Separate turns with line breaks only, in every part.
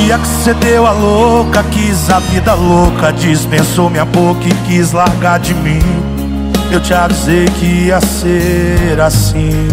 dia que cê deu a louca, quis a vida louca, dispensou minha boca e quis largar de mim. Eu te avisei que ia ser assim.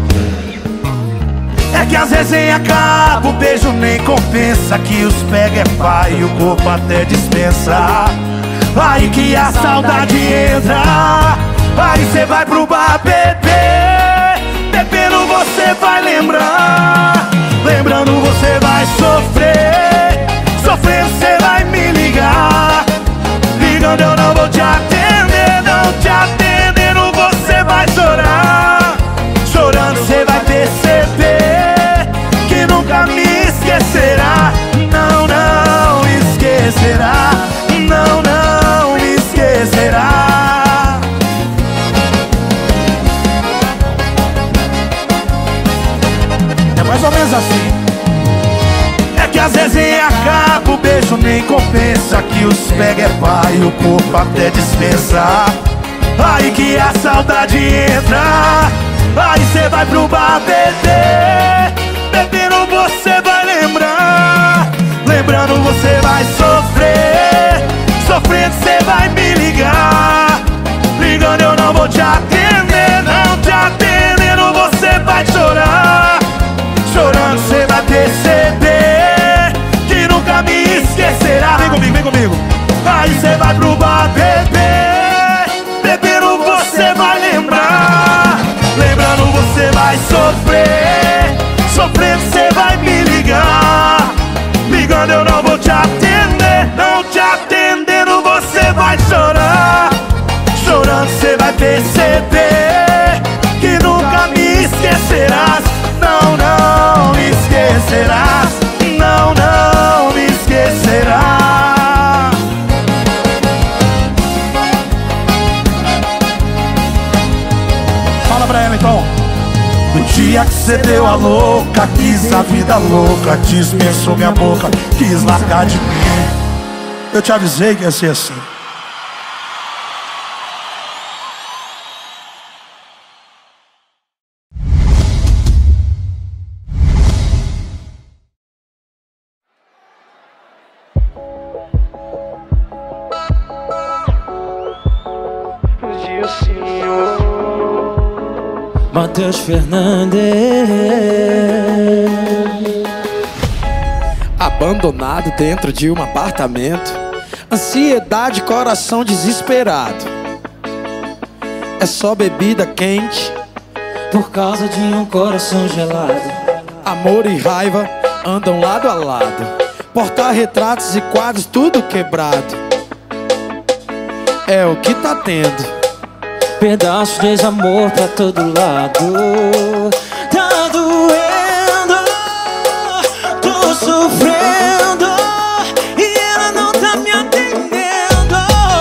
É que às vezes acaba, o beijo nem compensa, que os pega é pai e o corpo até dispensa. Aí que a saudade entra, aí cê vai pro bar beber. Bebendo você vai lembrar, lembrando você vai sofrer. Sofrendo cê vai me ligar, ligando eu não vou te atender. Não te atendendo você vai chorar, chorando cê vai perceber que nunca me esquecerá. Não, não esquecerá. Não, não me esquecerá. É mais ou menos assim. É que às vezes acaba, o beijo nem compensa, que os pega é pai e o corpo até dispensa. Aí que a saudade entra, aí cê vai pro bar beber. Bebendo você vai lembrar, lembrando você vai sofrer. Sofrendo cê vai me ligar, ligando eu não vou te atender. Não te atendendo você vai chorar, chorando cê vai perceber que nunca me esquecerá. Vem comigo, vem comigo. Aí cê vai pro bar beber, bebendo você vai lembrar, lembrando você vai sofrer. Sofrendo cê vai me ligar, ligando eu não vou te atender. Não te atendendo você vai chorar, chorando cê vai perceber que nunca me esquecerás. Não, não me esquecerás. Não, não me esquecerás. Fala pra ela então. No dia que cê deu a louca, quis a vida louca, dispensou minha boca, quis largar de mim. Eu te avisei que ia ser assim.
Matheus Fernandes. Abandonado dentro de um apartamento, ansiedade, coração desesperado. É só bebida quente por causa de um coração gelado. Amor e raiva andam lado a lado, porta-retratos e quadros tudo quebrado. É o que tá tendo, pedaços de desamor pra todo lado. Tá doendo, tô sofrendo e ela não tá me atendendo.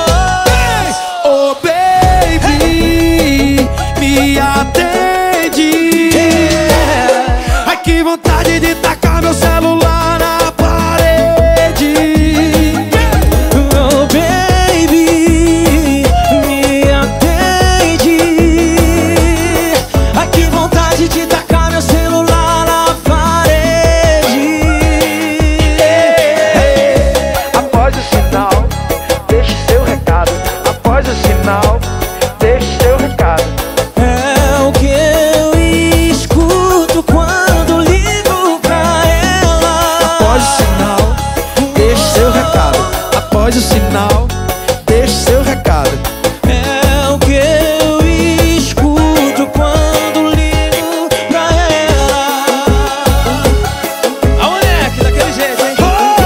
Oh baby, me atende. Ai que vontade de tacar meu celular na parede. Oh baby, me atende. Ai que vontade de tacar meu celular na parede.
Após o sinal, deixe seu recado. Após o sinal, deixe seu recado.
É o que eu escuto quando ligo pra ela. Após o sinal, deixe seu recado. Após o sinal, deixe seu recado. É o que eu escuto quando ligo pra ela. A moleque, daquele jeito, hein?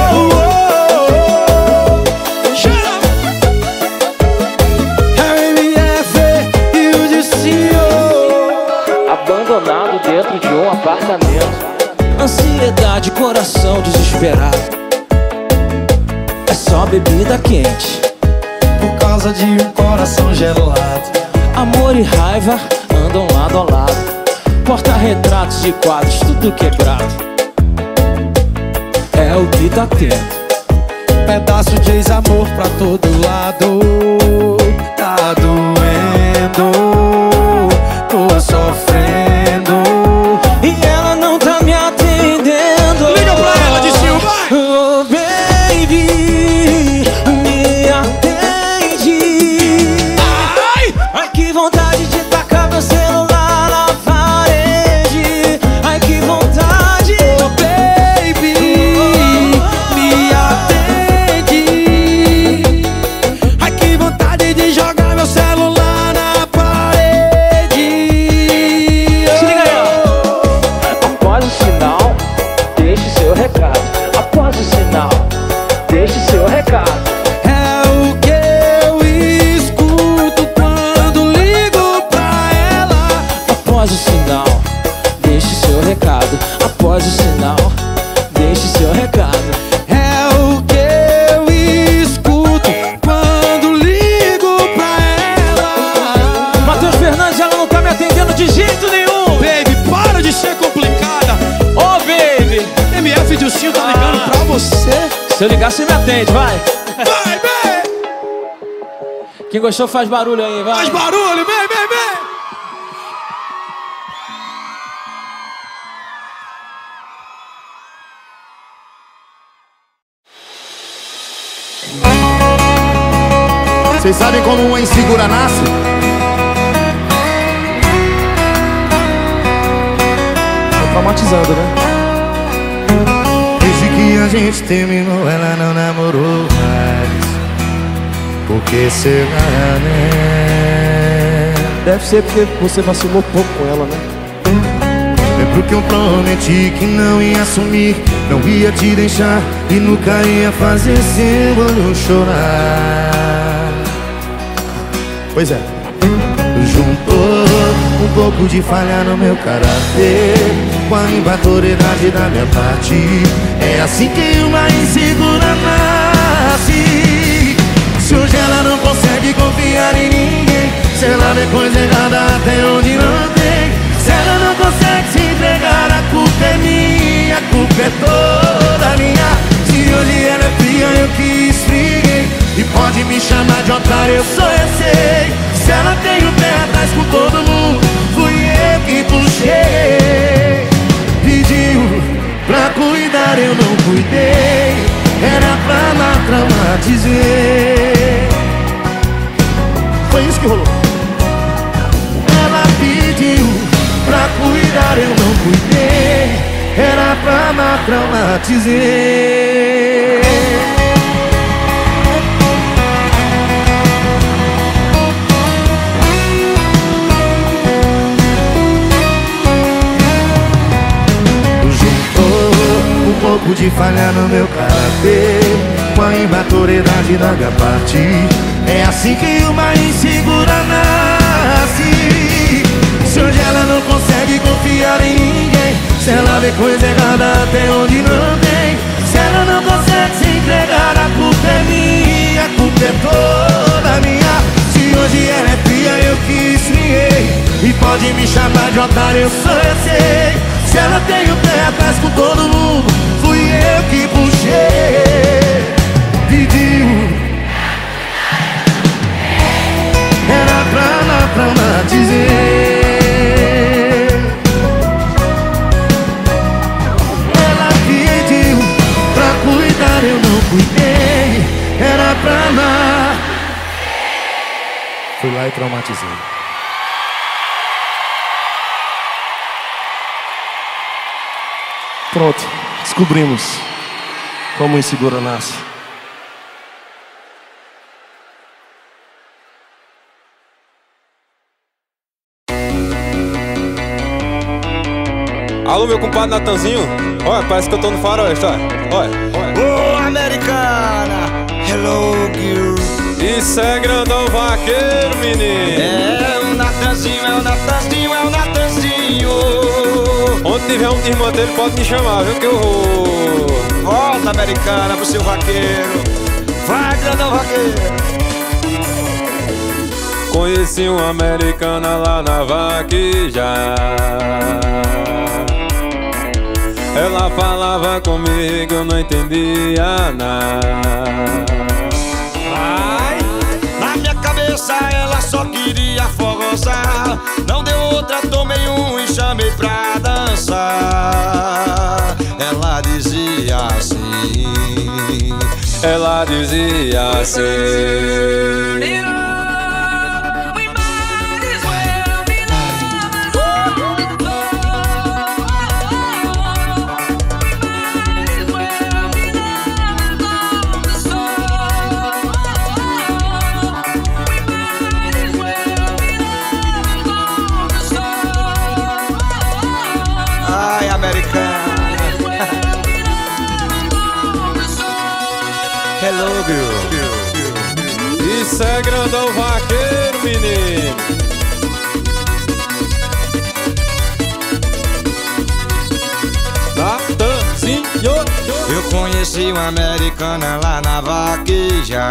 RMF e o Dicio.
Abandonado dentro de um apartamento.
Ansiedade, coração desesperado. É só bebida quente por causa de um coração gelado. Amor e raiva andam lado a lado, porta-retratos de quadros tudo quebrado. É o que tá tendo, pedaço de desamor pra todo lado. Tá doendo, tô sofrendo e ela não tá me atendendo. Liga pra ela, Dicio, vai! você. Se eu ligar, você me atende, vai.
Vai, vem!
Quem gostou faz barulho aí, vai.
Faz barulho, vem, vem, vem! Vocês sabem como uma insegura nasce?
Tô traumatizando, né?
Desde que a gente terminou, ela não namorou mais. Por que será, né?
Deve ser porque você vacilou pouco com ela, né?
Lembro que eu prometi que não ia assumir, não ia te deixar e nunca ia fazer seu olho chorar. Pois é. Juntou um pouco de falha no meu caráter com a imaturidade da minha parte. É assim que uma insegura nasce. Se hoje ela não consegue confiar em ninguém, se ela vê coisa errada até onde não tem, se ela não consegue se entregar, a culpa é minha, a culpa é toda minha. Se hoje ela é fria, eu que esfriei, e pode me chamar de otário, eu só sei. Se ela tem o pé atrás com todo mundo, fui eu que puxei. Pediu pra cuidar, eu não cuidei, era pra lá traumatizei. Foi isso que rolou. Ela pediu pra cuidar, eu não cuidei, era pra lá traumatizei. Um pouco de falha no meu caráter com a imaturidade da minha parte. É assim que uma insegura nasce. Se hoje ela não consegue confiar em ninguém, se ela vê coisa errada até onde não tem, se ela não consegue se entregar, a culpa é minha, a culpa é toda minha. Se hoje ela é fria, eu que esfriei, e pode me chamar de otário, eu só sei. Se ela tem o pé atrás com todo mundo, fui eu que puxei. Pediu, era pra lá traumatizei. Ela pediu pra cuidar, eu não cuidei, era pra lá. Fui lá e traumatizei.
Pronto, descobrimos como insegura nasce.
Alô, meu compadre Natanzinho. Olha, parece que eu tô no faroeste, olha. Olha.
Ô, americana, hello, girl.
Isso é grandão vaqueiro, menino.
É o Natanzinho, é o Natanzinho, é o Natanzinho.
Onde tiver um desmantelho pode me chamar, viu, que eu vou.
Volta, americana, pro seu vaqueiro. Vai, grandão vaqueiro.
Conheci uma americana lá na vaqueja. Ela falava comigo, eu não entendia nada.
Ai, na minha cabeça ela só queria forrosar. Não deu outra, tomei um e chamei pra dançar. Ela dizia assim,
ela dizia assim.
ai, americana. Hello, girl.
Isso é grandão vaqueiro, menino. Natanzinho.
Eu conheci uma americana lá na vaqueja.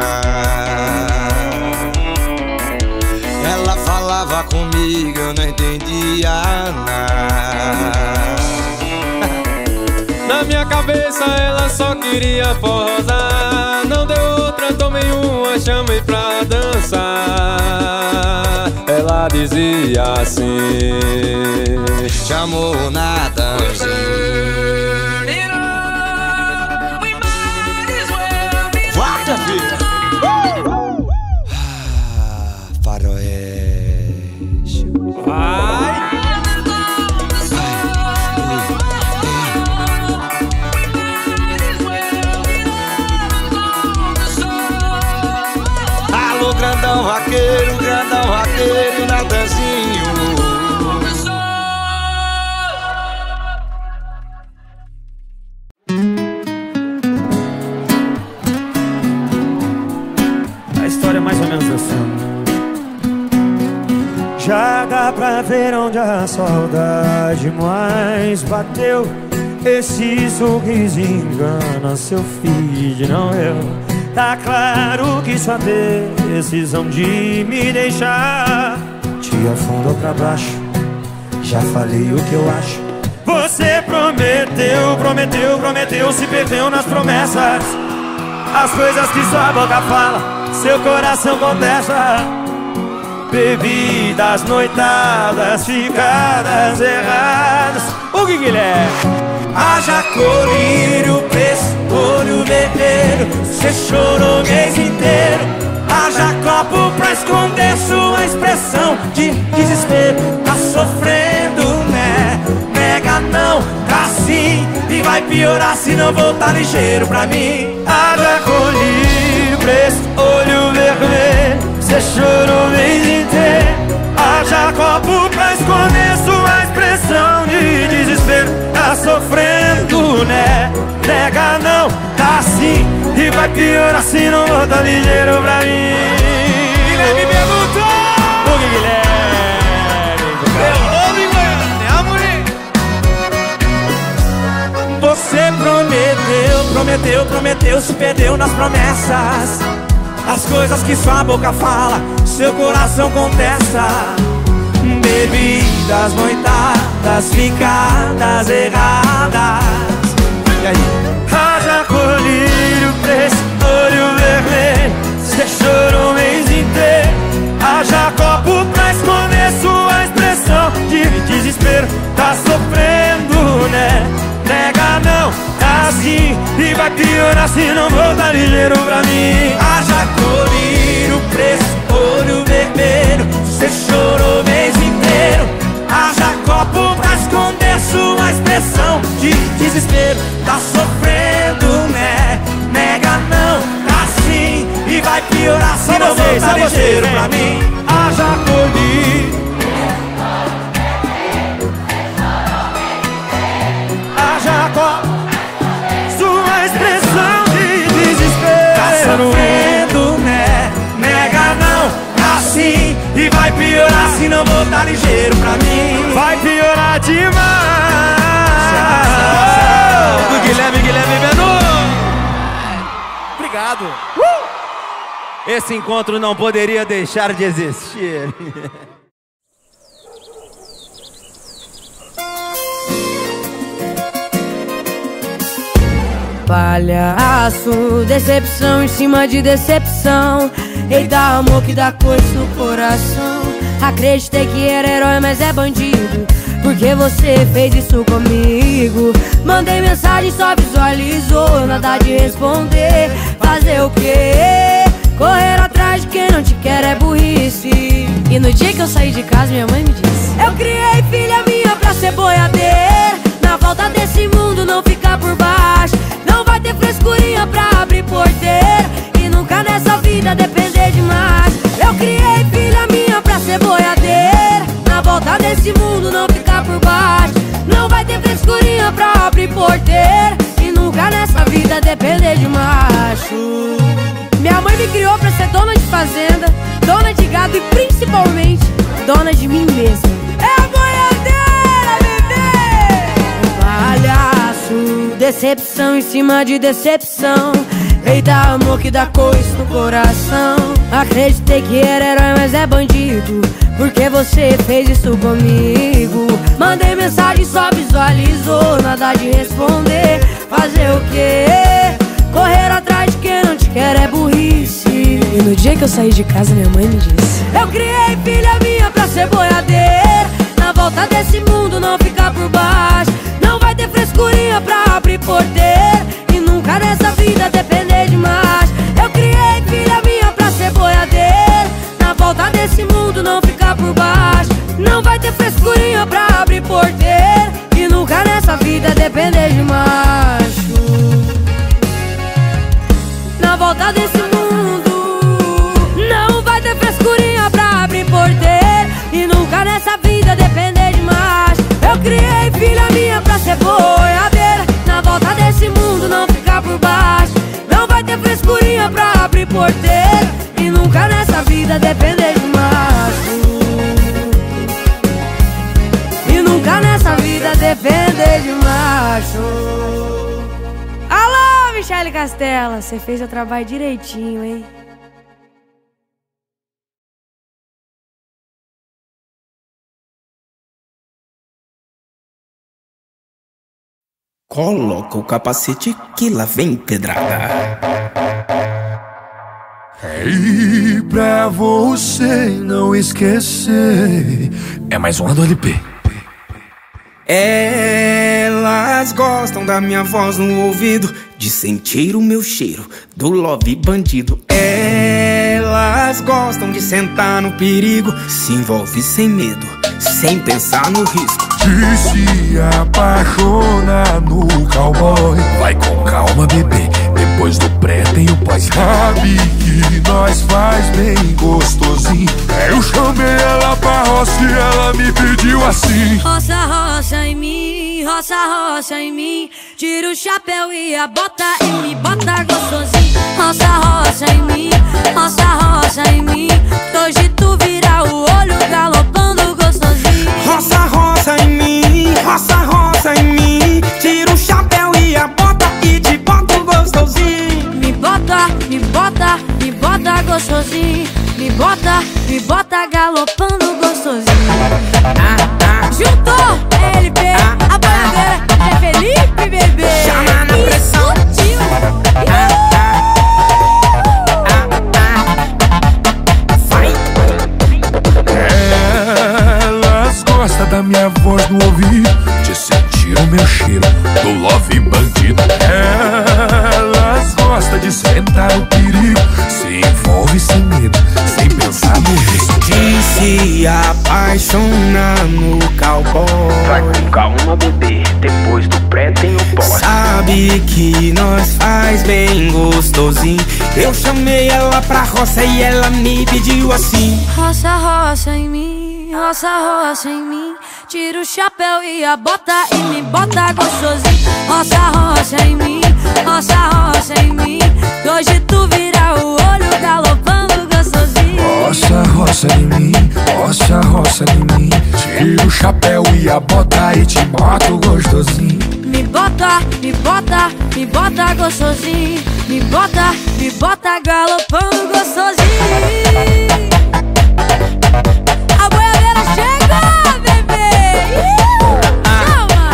Ela falava comigo, eu não entendia nada.
Na minha cabeça ela só queria forrosar. Não deu outra, tomei uma, chamei pra dançar. Ela dizia assim:
chamou na dança. Vai, minha filha. Faroeste.
vai.
Alô, grandão vaqueiro Natanzinho.
A história é mais ou menos assim. Já dá pra ver onde a saudade mais bateu. Esse sorriso engana seu filho, não eu. Tá claro que sua decisão de me deixar te afundou pra baixo. Já falei o que eu acho. Você prometeu, se perdeu nas promessas. As coisas que sua boca fala, seu coração contesta. Bebidas, noitadas, ficadas erradas. O que ele é? Haja colírio, olho vermelho. Cê chorou o mês inteiro. Haja copo pra esconder sua expressão de desespero. Tá sofrendo, né? Nega não, tá sim. E vai piorar se não voltar ligeiro pra mim. Haja colírio, olho vermelho. Cê chorou o mês inteiro. Haja copo pra esconder sua expressão de desespero. Tá sofrendo, né? Nega não, tá sim. E vai piorar se não volta ligeiro pra mim. Guilherme perguntou. O que Guilherme? Você prometeu, se perdeu nas promessas. As coisas que sua boca fala, seu coração contesta. Bebidas, noitadas, ficadas erradas. E aí? Haja colírio, olho vermelho. Cê chorou o mês inteiro. Haja copo pra esconder sua expressão de desespero. Tá sofrendo, né? Nega não, tá assim. E vai piorar se não voltar ligeiro pra mim. Haja colírio, olho vermelho. Cê chorou o mês inteiro. Haja copo pra esconder sua expressão de desespero. Tá sofrendo, né? Nega não, tá sim. E vai piorar se não voltar ligeiro pra mim. Haja colírio. Haja copo, sua expressão de desespero. Tá sofrendo, né? Nega não, tá sim. E vai piorar se não voltar ligeiro pra mim. Vai piorar demais.
Do Guilherme Benu. Obrigado. Esse encontro não poderia deixar de existir.
Palhaço, decepção em cima de decepção. Eita, amor que dá coisa no coração. Acreditei que era herói, mas é bandido. Porque você fez isso comigo. Mandei mensagem, só visualizou. Nada de responder. Fazer o quê? Correr atrás de quem não te quer é burrice. E no dia que eu saí de casa, minha mãe me disse: eu criei filha minha pra ser boiadeira. Na volta desse mundo não ficar por baixo. Não vai ter frescurinha pra abrir porteira. E nunca nessa vida depender demais. Eu criei filha minha pra ser boiadeira. Na volta desse mundo não ficar por baixo. Não vai ter frescurinha pra abrir porteira. E nunca nessa vida depender de macho. Minha mãe me criou pra ser dona de fazenda, dona de gado e principalmente dona de mim mesma. É a boiadeira, bebê! Palhaço, decepção em cima de decepção. Eita, amor que dá coisa no coração. Acreditei que era herói, mas é bandido. Porque porque você fez isso comigo. Mandei mensagem, só visualizou, nada de responder. Fazer o quê? Correr atrás de quem não te quer é burrice.
E no dia que eu saí de casa, minha mãe me disse:
eu criei filha minha pra ser boiadeira. Na volta desse mundo não ficar por baixo. Não vai ter frescurinha pra abrir porteira. E nunca nessa vida depender de mais. Eu criei filha minha pra ser boiadeira. Na volta desse mundo não ficar por baixo. Não vai ter frescurinha pra abrir porteira. E nunca nessa vida depender de macho. Na volta desse mundo não vai ter frescurinha pra abrir porteira. E nunca nessa vida depender de macho. Eu criei filha minha pra ser boiadeira. Na volta desse mundo não ficar por baixo. Não vai ter frescurinha pra abrir porteira. E nunca nessa vida depender de macho. E nunca nessa vida depender de macho. Alô, Michele Castela, você fez o trabalho direitinho, hein?
Coloca o capacete que lá vem pedrada.
E pra você não esquecer, é mais uma do LP.
Elas gostam da minha voz no ouvido, de sentir o meu cheiro do love bandido. Elas gostam de sentar no perigo, se envolve sem medo, sem pensar no risco.
De se apaixonar no cowboy. Vai com calma, bebê, depois do pré tem o pós. Sabe que nós faz bem gostosinho. Eu chamei ela pra roça e ela me pediu assim:
roça, roça em mim, roça, roça em mim. Tira o chapéu e a bota e me bota gostosinho. Roça, roça em mim, roça, roça em mim. Hoje tu vira o olho galopando gostosinho.
Roça, roça em mim, roça, roça em mim. Tira o chapéu e a bota e te bota gostosinho.
Me bota, me bota, me bota gostosinho. Me bota galopando gostosinho. Juntou LP, a boiadeira, é Felipe, bebê.
Chama na pressão.
Elas gostam da minha voz no ouvido, de sentir o meu cheiro do love bandido. Elas gostam de sentar o perigo, se envolve sem medo, sem pensar no risco.
De se apaixonar no cowboy.
Vai com calma, bebê, depois do pré tem o pós.
Sabe que nós faz bem gostosinho. Eu chamei ela pra roça e ela me pediu assim:
roça, roça em mim, roça, roça em mim. Tira o chapéu e a bota e me bota gostosinho. Roça, roça em mim, roça, roça em mim. Hoje tu vira o olho galopando gostosinho.
Roça, roça em mim, roça, roça em mim. Tira o chapéu e a bota e te boto gostosinho.
Me bota, me bota, me bota gostosinho. Me bota galopando gostosinho. A boiadeira chega, bebê. Chama.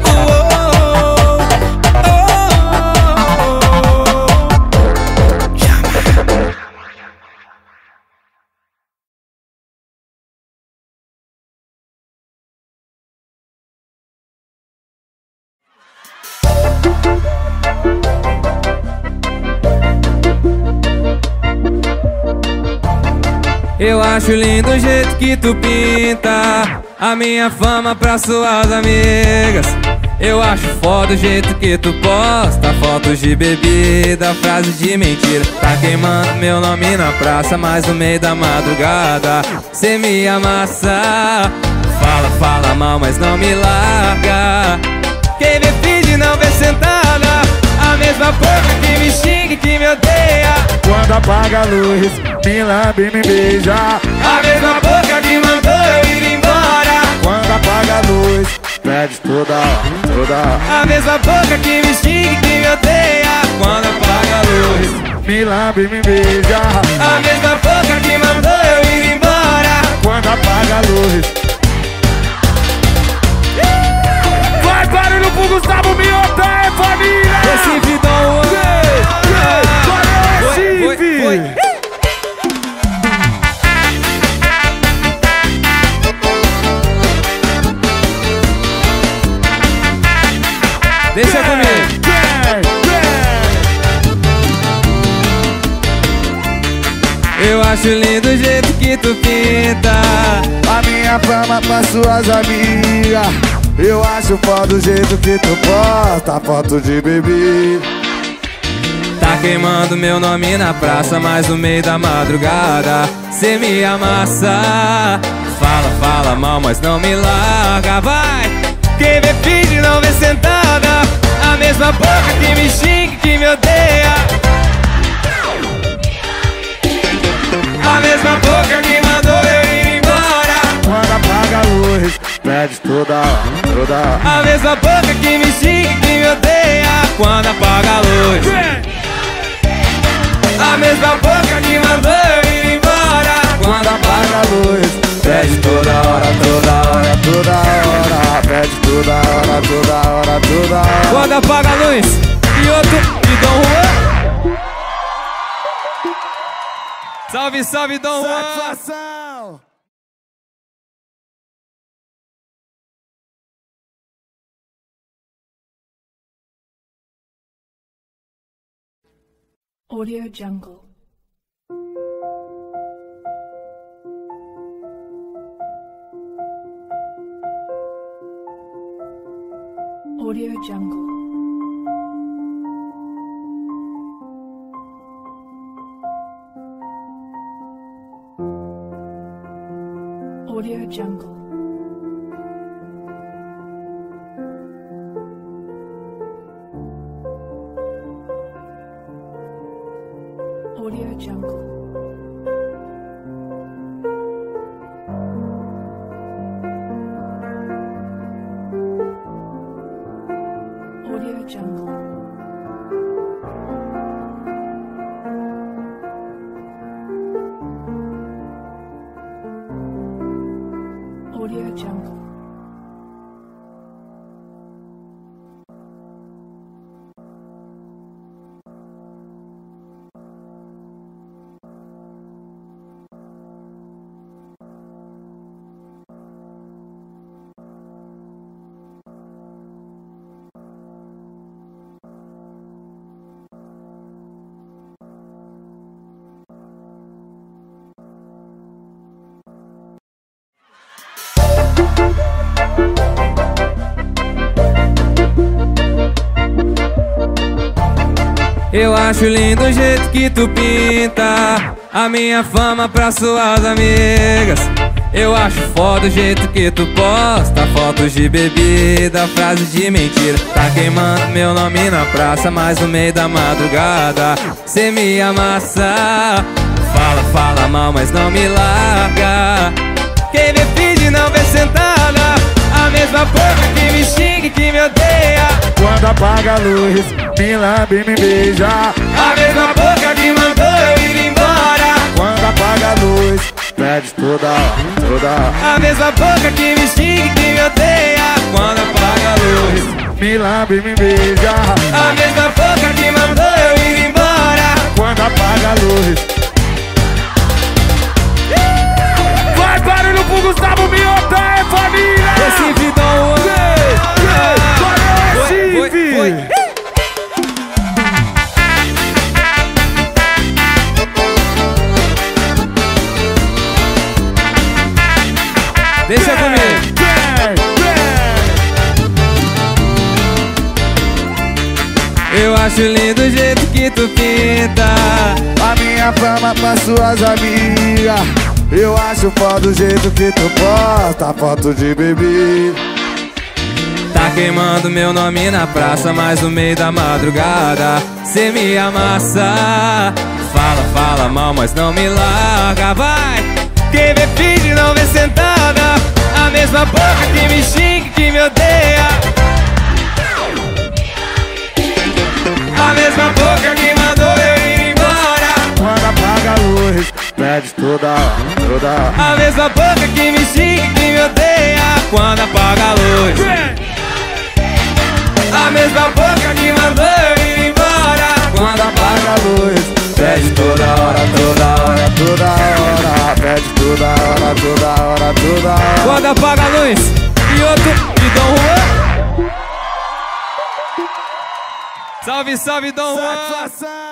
Eu acho lindo o jeito que tu pinta a minha fama pra suas amigas. Eu acho foda o jeito que tu posta fotos de bebida, frases de mentira. Tá queimando meu nome na praça, mas no meio da madrugada cê me amassa. Fala, fala mal, mas não me larga. Quem me finge não vê sentada, a mesma boca que me xinga e que me odeia.
Quando apaga a luz, me lambe e me beija.
A mesma boca que mandou eu ir embora.
Quando apaga a luz, pede toda.
A mesma boca que me xinga e que me odeia. Quando apaga a luz,
me lambe e me beija.
a mesma boca que mandou eu ir embora.
Quando apaga apaga a luz. Vai barulho pro Gustavo Miotta, é família!
Recife, Dom Juan.
Recife!
Deixa comigo. Eu acho lindo o jeito que tu pinta
a minha fama pra suas amigas. Eu acho foda o jeito que tu posta foto de bebê.
Tá queimando meu nome na praça, mas no meio da madrugada cê me amassa. Fala, fala mal, mas não me larga, vai. Quem me finge não vê sentada, a mesma boca que me xinga, que me odeia, a mesma boca que mandou eu ir embora.
Quando apaga a luz, pede toda hora.
A mesma boca que me xinga, que me odeia, quando apaga a luz. A mesma boca que mandou eu ir embora.
Quando apaga a luz, pede toda hora, toda hora, toda hora. Pede toda hora, toda hora, toda hora.
Quando apaga a luz, e outro de Dom Juan. Salve, salve, Dom Juan.
Satisfação!
Audio Jungle. Audio Jungle. Audio Jungle. Audio Jungle. Audio Jungle. Audio Jungle.
Eu acho lindo o jeito que tu pinta a minha fama pra suas amigas. Eu acho foda o jeito que tu posta fotos de bebida, frases de mentira. Tá queimando meu nome na praça, mas no meio da madrugada cê me amassa. Fala, fala mal, mas não me larga. Quem me finge não vê sentada, a mesma boca que me xinga e que me odeia.
Quando apaga a luz, me lambe e me beija.
A mesma boca que mandou eu ir embora.
Quando apaga a luz, pede toda hora, toda hora.
A mesma boca que me xinga e que me odeia. Quando apaga a luz,
me lambe e me beija.
a mesma boca que mandou eu ir embora.
Quando apaga a luz. Vai barulho pro Gustavo Miotta, é família!
Recife, Dom Juan.
Recife!
Deixa comigo. Eu acho lindo o jeito que tu pinta
a minha fama pra suas amigas. Eu acho foda o jeito que tu posta foto de bebê.
Tá queimando meu nome na praça, mas no meio da madrugada cê me amassa. Fala, fala mal, mas não me larga, vai. Quem me finge não vê sentada, a mesma boca que me xinga e que me odeia, a mesma boca que mandou eu ir embora.
Quando apaga a luz, pede toda hora, toda hora.
A mesma boca que me xinga quando apaga a luz. A mesma boca que mandou eu ir embora quando apaga a luz. Pede toda hora, toda hora, toda hora. Pede toda hora, toda hora, toda hora. Quando apaga a luz. E outro de Dom Juan. Salve, salve, Dom Juan.